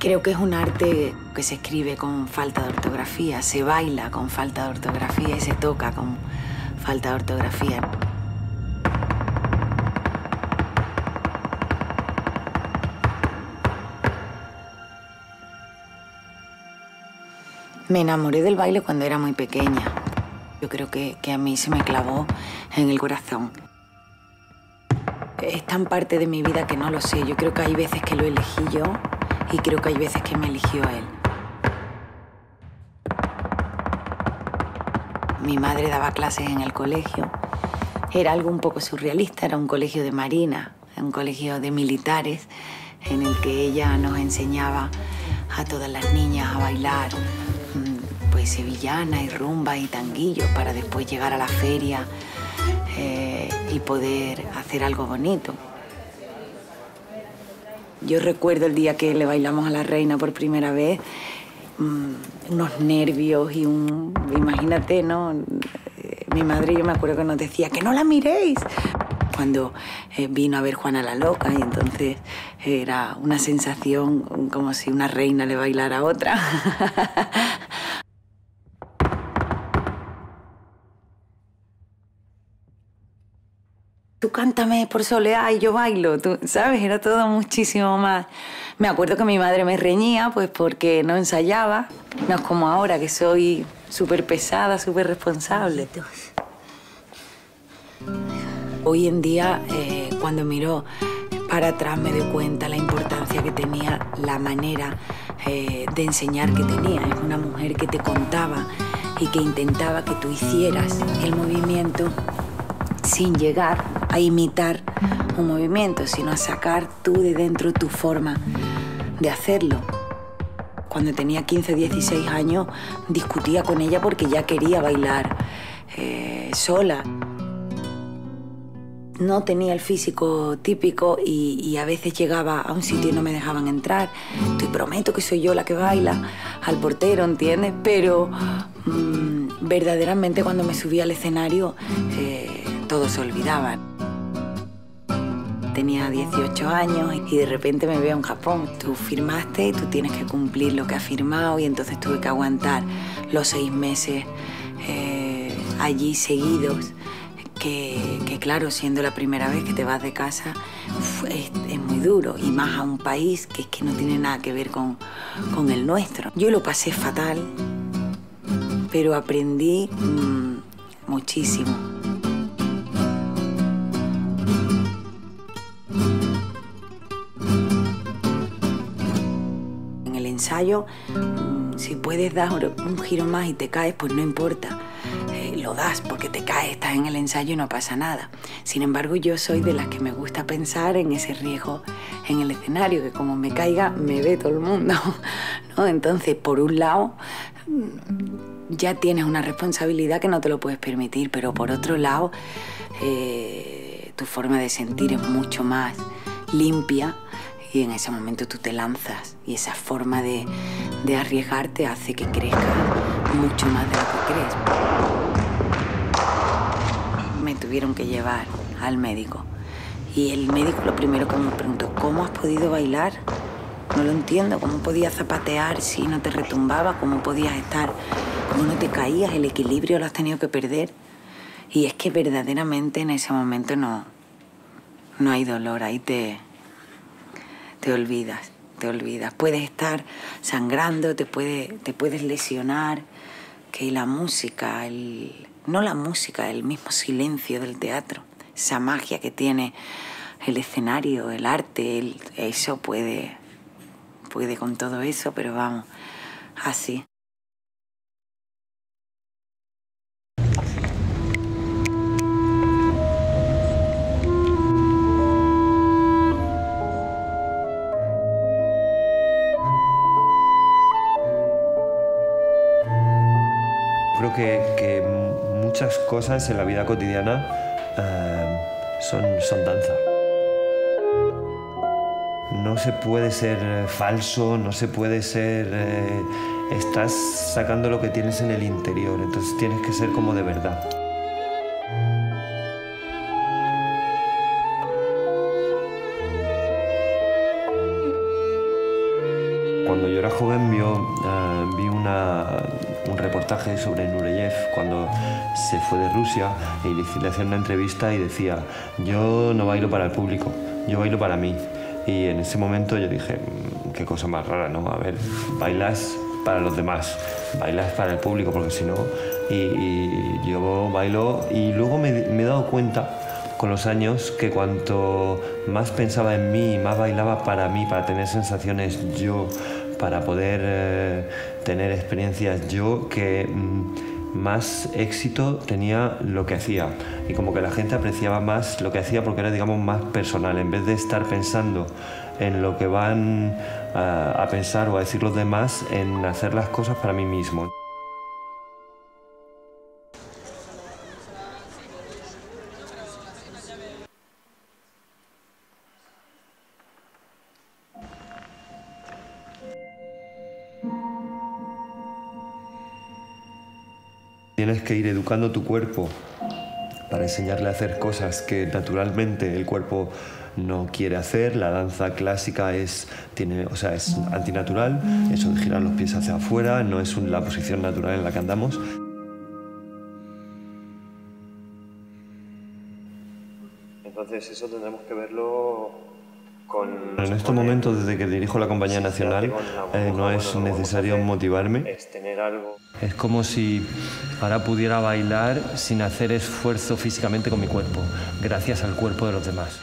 Creo que es un arte que se escribe con falta de ortografía, se baila con falta de ortografía y se toca con falta de ortografía. Me enamoré del baile cuando era muy pequeña. Yo creo que a mí se me clavó en el corazón. Es tan parte de mi vida que no lo sé. Yo creo que hay veces que lo elegí yo y creo que hay veces que me eligió él. Mi madre daba clases en el colegio. Era algo un poco surrealista, era un colegio de marina, un colegio de militares, en el que ella nos enseñaba a todas las niñas a bailar pues sevillana y rumba y tanguillo para después llegar a la feria y poder hacer algo bonito. Yo recuerdo el día que le bailamos a la reina por primera vez, unos nervios y imagínate, ¿no? Mi madre, yo me acuerdo que nos decía que no la miréis. Cuando vino a ver Juana la Loca y entonces era una sensación como si una reina le bailara a otra. Tú cántame por soleá y yo bailo, tú, ¿sabes? Era todo muchísimo más. Me acuerdo que mi madre me reñía pues porque no ensayaba. No es como ahora, que soy súper pesada, súper responsable. Hoy en día, cuando miro para atrás, me doy cuenta la importancia que tenía la manera de enseñar que tenía. Es una mujer que te contaba y que intentaba que tú hicieras el movimiento sin llegar a imitar un movimiento, sino a sacar tú de dentro tu forma de hacerlo. Cuando tenía 15 o 16 años, discutía con ella porque ya quería bailar sola. No tenía el físico típico y a veces llegaba a un sitio y no me dejaban entrar. Te prometo que soy yo la que baila, al portero, ¿entiendes? Pero verdaderamente cuando me subía al escenario todo se olvidaba. Tenía 18 años y de repente me veo en Japón. Tú firmaste y tú tienes que cumplir lo que has firmado y entonces tuve que aguantar los 6 meses allí seguidos. Que claro, siendo la primera vez que te vas de casa, es muy duro. Y más a un país que es que no tiene nada que ver con el nuestro. Yo lo pasé fatal, pero aprendí muchísimo. En el ensayo, si puedes dar un giro más y te caes, pues no importa. Lo das porque te caes, estás en el ensayo y no pasa nada. Sin embargo, yo soy de las que me gusta pensar en ese riesgo en el escenario, que como me caiga, me ve todo el mundo, ¿no? Entonces, por un lado, ya tienes una responsabilidad que no te lo puedes permitir, pero por otro lado, tu forma de sentir es mucho más limpia y en ese momento tú te lanzas y esa forma de arriesgarte hace que crezcas mucho más de lo que crees. Me tuvieron que llevar al médico y el médico lo primero que me preguntó, ¿cómo has podido bailar? No lo entiendo, ¿cómo podías zapatear si no te retumbaba? ¿Cómo podías estar? ¿Cómo no te caías? El equilibrio lo has tenido que perder. Y es que verdaderamente en ese momento no hay dolor, ahí te olvidas, te olvidas. Puedes estar sangrando, te puedes lesionar, que la música, no la música, el mismo silencio del teatro, esa magia que tiene el escenario, el arte, eso puede con todo eso, pero vamos, así. Creo que muchas cosas en la vida cotidiana son danza. No se puede ser falso, no se puede ser... estás sacando lo que tienes en el interior, entonces tienes que ser como de verdad. Cuando joven vi un reportaje sobre Nureyev cuando se fue de Rusia y le hacían una entrevista y decía: yo no bailo para el público, yo bailo para mí. Y en ese momento yo dije: qué cosa más rara, ¿no? A ver, bailas para los demás, bailas para el público, porque si no... Y yo bailo, y luego me he dado cuenta con los años que cuanto más pensaba en mí, más bailaba para mí, para tener sensaciones yo, para poder tener experiencias yo, que más éxito tenía lo que hacía. Y como que la gente apreciaba más lo que hacía porque era, digamos, más personal. En vez de estar pensando en lo que van a pensar o a decir los demás, en hacer las cosas para mí mismo. Tienes que ir educando tu cuerpo para enseñarle a hacer cosas que naturalmente el cuerpo no quiere hacer. La danza clásica es antinatural, eso de girar los pies hacia afuera, no es la posición natural en la que andamos. Entonces eso tendremos que verlo en estos momentos, desde que dirijo la Compañía Nacional, no es necesario motivarme. Es tener algo. Es como si ahora pudiera bailar sin hacer esfuerzo físicamente con mi cuerpo, gracias al cuerpo de los demás.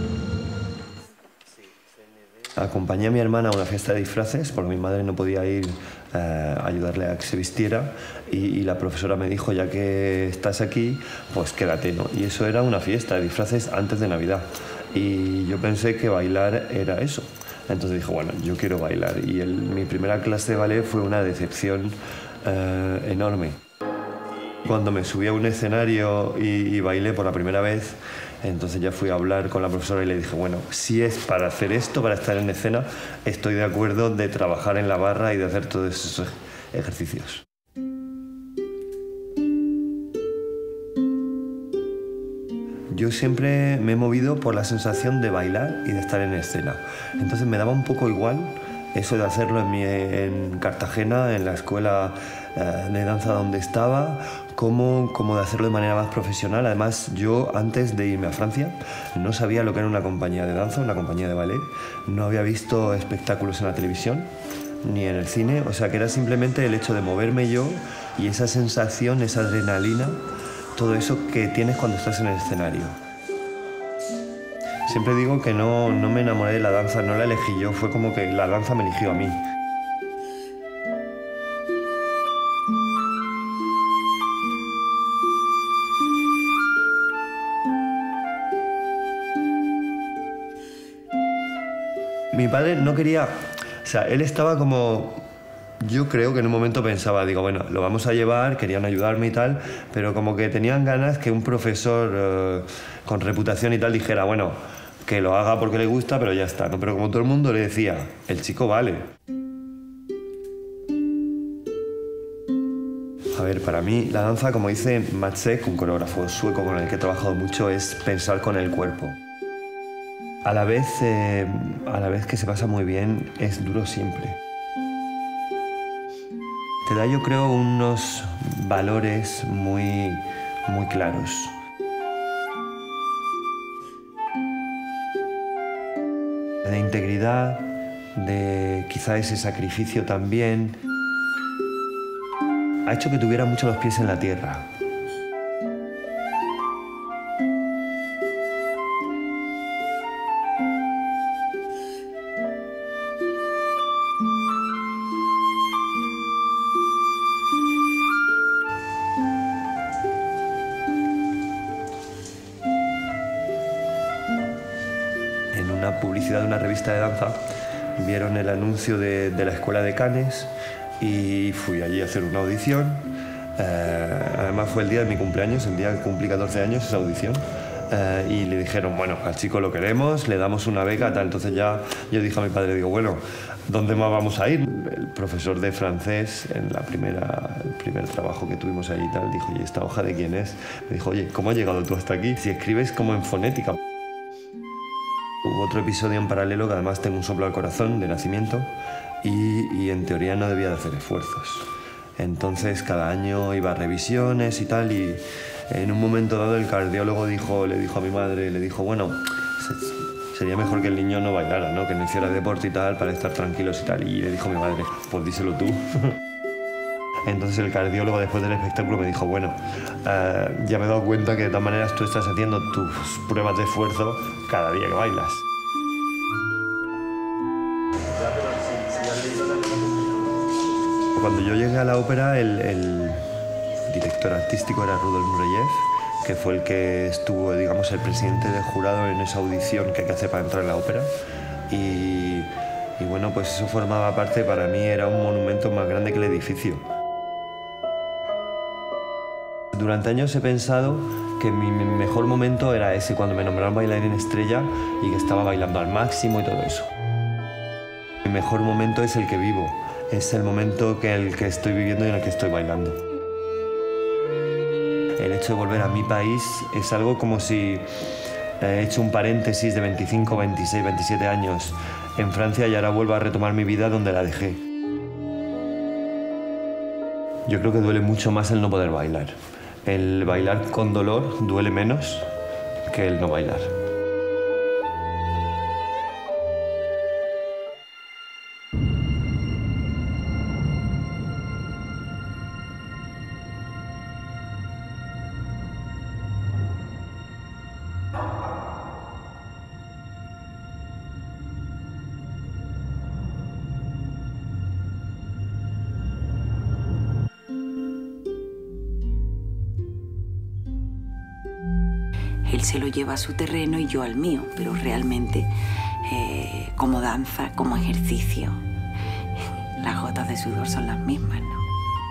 Acompañé a mi hermana a una fiesta de disfraces porque mi madre no podía ir a ayudarle a que se vistiera, y la profesora me dijo: ya que estás aquí, pues quédate, ¿no? Y eso era una fiesta de disfraces antes de Navidad. Y yo pensé que bailar era eso. Entonces dije: bueno, yo quiero bailar. Y mi primera clase de ballet fue una decepción enorme. Cuando me subí a un escenario y bailé por la primera vez, entonces ya fui a hablar con la profesora y le dije: bueno, si es para hacer esto, para estar en escena, estoy de acuerdo de trabajar en la barra y de hacer todos esos ejercicios. Yo siempre me he movido por la sensación de bailar y de estar en escena. Entonces me daba un poco igual eso de hacerlo en Cartagena, en la escuela de danza donde estaba, como de hacerlo de manera más profesional. Además, yo antes de irme a Francia no sabía lo que era una compañía de danza, una compañía de ballet. No había visto espectáculos en la televisión ni en el cine. O sea, que era simplemente el hecho de moverme yo y esa sensación, esa adrenalina, todo eso que tienes cuando estás en el escenario. Siempre digo que no me enamoré de la danza, no la elegí yo, fue como que la danza me eligió a mí. Mi padre no quería, o sea, él estaba como... Yo creo que en un momento pensaba, digo, bueno, lo vamos a llevar, querían ayudarme y tal, pero como que tenían ganas que un profesor con reputación y tal dijera: bueno, que lo haga porque le gusta, pero ya está, ¿no? Pero como todo el mundo le decía: el chico vale. A ver, para mí la danza, como dice Maciek, un coreógrafo sueco con el que he trabajado mucho, es pensar con el cuerpo. A la vez que se pasa muy bien, es duro siempre. Te da, yo creo, unos valores muy claros. De integridad, de quizá ese sacrificio también. Ha hecho que tuviera mucho los pies en la tierra. En una publicidad de una revista de danza vieron el anuncio de la Escuela de Cannes y fui allí a hacer una audición. Además fue el día de mi cumpleaños, el día que cumplí 14 años, esa audición. Y le dijeron: bueno, al chico lo queremos, le damos una beca, tal. Entonces ya yo dije a mi padre, digo: bueno, ¿dónde más vamos a ir? El profesor de francés, en el primer trabajo que tuvimos allí y tal, dijo: ¿y esta hoja de quién es? Me dijo: oye, ¿cómo has llegado tú hasta aquí? Si escribes como en fonética. Hubo otro episodio en paralelo, que además tengo un soplo al corazón de nacimiento, y en teoría no debía de hacer esfuerzos. Entonces cada año iba a revisiones y tal, y en un momento dado el cardiólogo le dijo a mi madre, le dijo, bueno, sería mejor que el niño no bailara, ¿no? Que no hiciera deporte y tal, para estar tranquilos y tal. Y le dijo a mi madre, pues díselo tú. Entonces el cardiólogo después del espectáculo me dijo, bueno, ya me he dado cuenta que de todas maneras tú estás haciendo tus pruebas de esfuerzo cada día que bailas. Cuando yo llegué a la ópera, el director artístico era Rudolf Nureyev, que fue el que estuvo, digamos, el presidente del jurado en esa audición que hay que hacer para entrar en la ópera. Y bueno, pues eso formaba parte, para mí era un monumento más grande que el edificio. Durante años he pensado que mi mejor momento era ese, cuando me nombraron bailarín estrella y que estaba bailando al máximo y todo eso. Mi mejor momento es el que vivo, es el momento el que estoy viviendo y en el que estoy bailando. El hecho de volver a mi país es algo como si he hecho un paréntesis de 25, 26, 27 años en Francia y ahora vuelvo a retomar mi vida donde la dejé. Yo creo que duele mucho más el no poder bailar. El bailar con dolor duele menos que el no bailar. Él se lo lleva a su terreno y yo al mío, pero realmente como danza, como ejercicio, las gotas de sudor son las mismas, ¿no?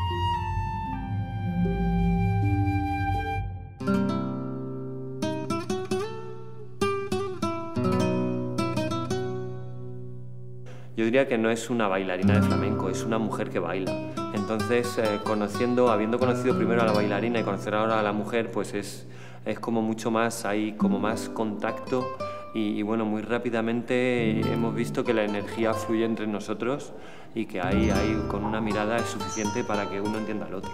Yo diría que no es una bailarina de flamenco, es una mujer que baila. Entonces, habiendo conocido primero a la bailarina y conocer ahora a la mujer, pues es como mucho más, hay como más contacto y bueno, muy rápidamente hemos visto que la energía fluye entre nosotros y que con una mirada es suficiente para que uno entienda al otro.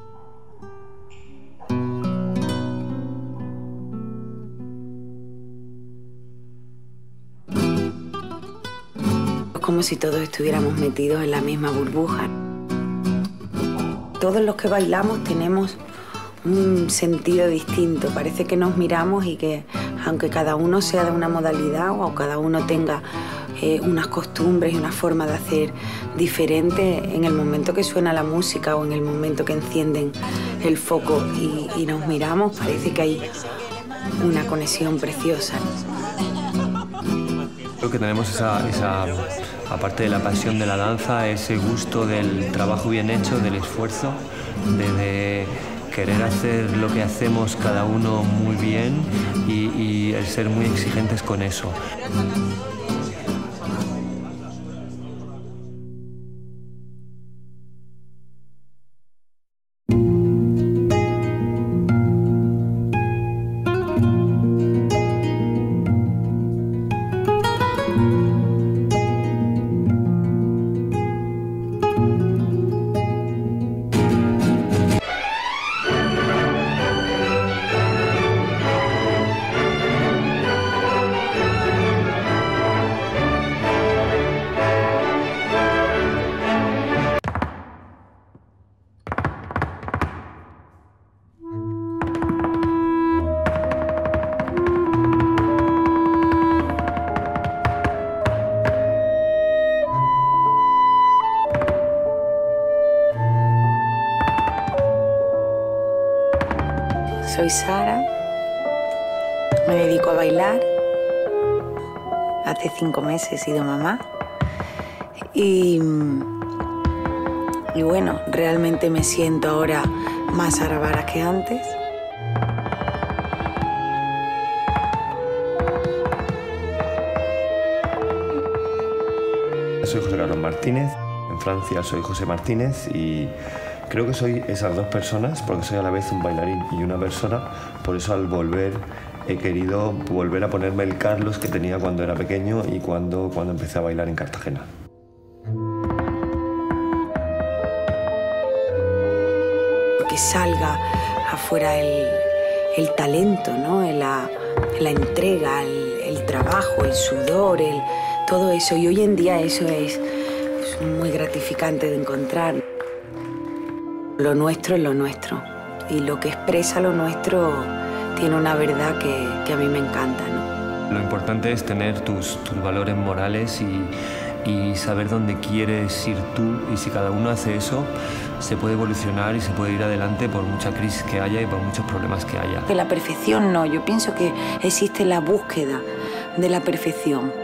Es como si todos estuviéramos metidos en la misma burbuja. Todos los que bailamos tenemos un sentido distinto. Parece que nos miramos y que, aunque cada uno sea de una modalidad o cada uno tenga unas costumbres y una forma de hacer diferente, en el momento que suena la música o en el momento que encienden el foco y nos miramos, parece que hay una conexión preciosa. Creo que tenemos aparte de la pasión de la danza, ese gusto del trabajo bien hecho, del esfuerzo, de querer hacer lo que hacemos cada uno muy bien y el ser muy exigentes con eso. Soy Sara, me dedico a bailar, hace 5 meses he sido mamá y bueno, realmente me siento ahora más Sara Varas que antes. Soy José Carlos Martínez, en Francia soy José Martínez y creo que soy esas dos personas porque soy a la vez un bailarín y una persona, por eso al volver he querido volver a ponerme el Carlos que tenía cuando era pequeño y cuando empecé a bailar en Cartagena. que salga afuera el talento, ¿no? La entrega, el trabajo, el sudor, todo eso. Y hoy en día eso es muy gratificante de encontrar. Lo nuestro es lo nuestro. Y lo que expresa lo nuestro tiene una verdad que a mí me encanta, ¿no? Lo importante es tener tus valores morales y saber dónde quieres ir tú. Y si cada uno hace eso, se puede evolucionar y se puede ir adelante por mucha crisis que haya y por muchos problemas que haya. Que la perfección no, yo pienso que existe la búsqueda de la perfección.